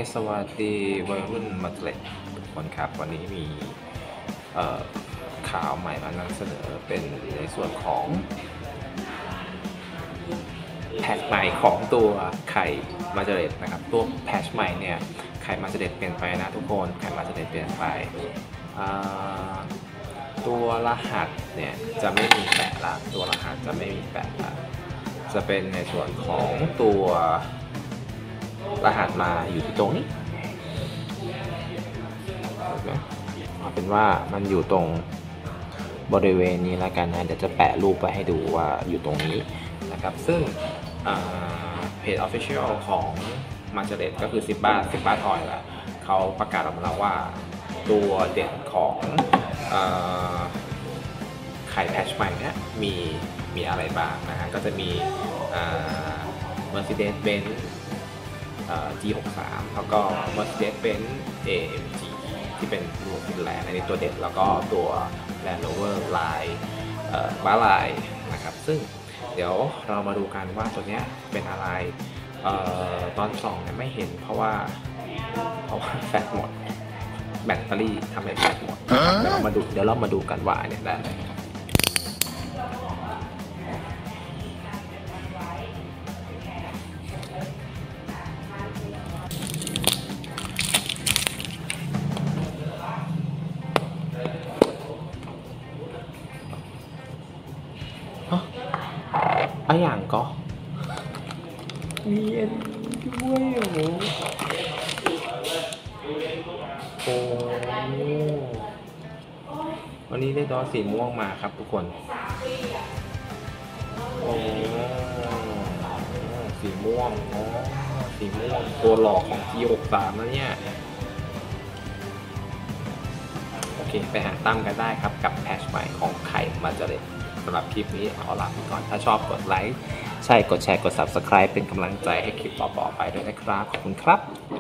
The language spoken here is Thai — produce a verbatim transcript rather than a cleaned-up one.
สวัสดีวัยรุ่นมาเล็ดทุกคนครับวันนี้มีข่าวใหม่มานำเสนอเป็นในส่วนของแพทใหม่ของตัวไข่มาเจเรตนะครับตัวแพทใหม่เนี่ยไข่มาเจเรตเปลี่ยนไปนะทุกคนไข่มาเจเรตเปลี่ยนไปตัวรหัสเนี่ยจะไม่มีแปะละตัวรหัสจะไม่มีแปะละจะเป็นในส่วนของตัวรหัสมาอยู่ที่ตรงนี้เอาเป็นว่ามันอยู่ตรงบริเวณนี้แล้วกันนะเดี๋ยวจะแปะรูปไปให้ดูว่าอยู่ตรงนี้นะครับซึ่งเพจ Official ของมาเจเรตก็คือซิบบ้าซิบบ้าทอยละเขาประกาศออกมาแล้วว่าตัวเด่นของไข่แพทช์ใหม่เนี้ยมีมีอะไรบ้างนะฮะก็จะมี Mercedes-Benz จี หกสิบสาม แล้วก็ Mercedes-Benz เอ เอ็ม จี ที่เป็นรวมฟินแลนด์อันนี้ตัวเด่นแล้วก็ตัว Land Rover ลายบ้าลายนะครับซึ่งเดี๋ยวเรามาดูกันว่าตัวเนี้ยเป็นอะไรเอ่อตอนส่องเนี่ยไม่เห็นเพราะว่าเพราะว่าแฟตหมดแบตเตอรี่ทำให้แฟตหมดเดี๋ยวเรามาดูเดี๋ยวเรามาดูกันว่าเนี่ยได้อะไรอะอย่างก็มีเอ็นด้วยโอ้โหวันนี้ได้ดอสีม่วงมาครับทุกคนโอ้สีม่วงอ๋อสีม่วงตัวหลอกของ จี หกสิบสาม แล้วเนี่ยโอเคไปหาตั้มกันได้ครับกับแพทช์ใหม่ของไข่มาเจเรตสำหรับคลิปนี้ขอลาไปก่อนถ้าชอบกดไลค์ใช่กดแชร์กด ซับสไครบ์ เป็นกำลังใจให้คลิปต่อๆไปด้วยนะครับขอบคุณครับ